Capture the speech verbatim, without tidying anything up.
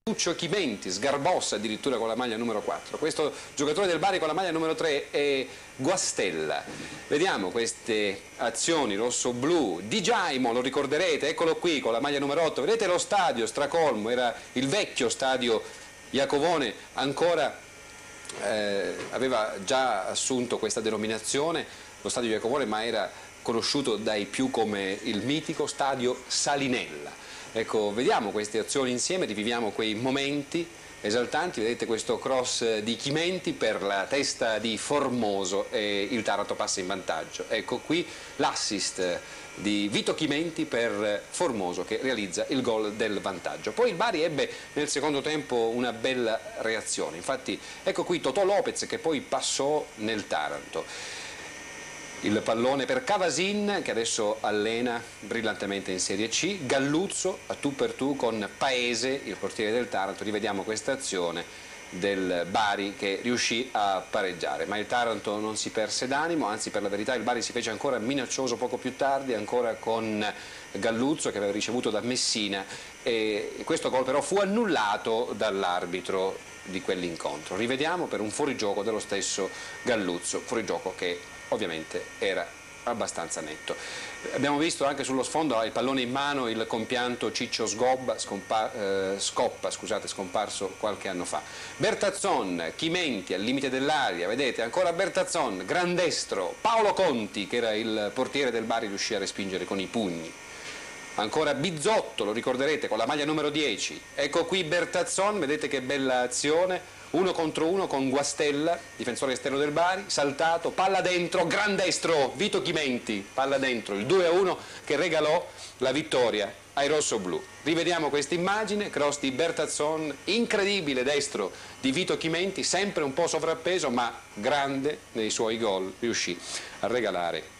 Lucio Chimenti, sgarbossa addirittura con la maglia numero quattro. Questo giocatore del Bari con la maglia numero tre è Guastella. Vediamo queste azioni rosso-blu. Di Giaimo, lo ricorderete, eccolo qui con la maglia numero otto. Vedete lo stadio stracolmo, era il vecchio stadio Iacovone, ancora eh, aveva già assunto questa denominazione, lo stadio Iacovone, ma era conosciuto dai più come il mitico stadio Salinella. Ecco, vediamo queste azioni insieme, riviviamo quei momenti esaltanti. Vedete questo cross di Chimenti per la testa di Formoso e il Taranto passa in vantaggio. Ecco qui l'assist di Vito Chimenti per Formoso che realizza il gol del vantaggio. Poi il Bari ebbe nel secondo tempo una bella reazione, infatti ecco qui Totò Lopez che poi passò nel Taranto. Il pallone per Cavasin che adesso allena brillantemente in Serie C, Galluzzo a tu per tu con Paese, il portiere del Taranto. Rivediamo questa azione del Bari che riuscì a pareggiare, ma il Taranto non si perse d'animo, anzi per la verità il Bari si fece ancora minaccioso poco più tardi, ancora con Galluzzo che aveva ricevuto da Messina, e questo gol però fu annullato dall'arbitro di quell'incontro. Rivediamo per un fuorigioco dello stesso Galluzzo, fuorigioco che ovviamente era abbastanza netto. Abbiamo visto anche sullo sfondo il pallone in mano il compianto Ciccio Sgobba, scompa, eh, Scoppa, scusate, scomparso qualche anno fa. Bertazzon, Chimenti al limite dell'aria, vedete ancora Bertazzon, gran destro, Paolo Conti che era il portiere del Bari riuscì a respingere con i pugni. Ancora Bizzotto, lo ricorderete, con la maglia numero dieci. Ecco qui Bertazzon, vedete che bella azione. Uno contro uno con Guastella, difensore esterno del Bari, saltato, palla dentro, gran destro, Vito Chimenti, palla dentro, il due a uno che regalò la vittoria ai rossoblù. Rivediamo questa immagine, cross di Bertazzon, incredibile destro di Vito Chimenti, sempre un po' sovrappeso ma grande nei suoi gol, riuscì a regalare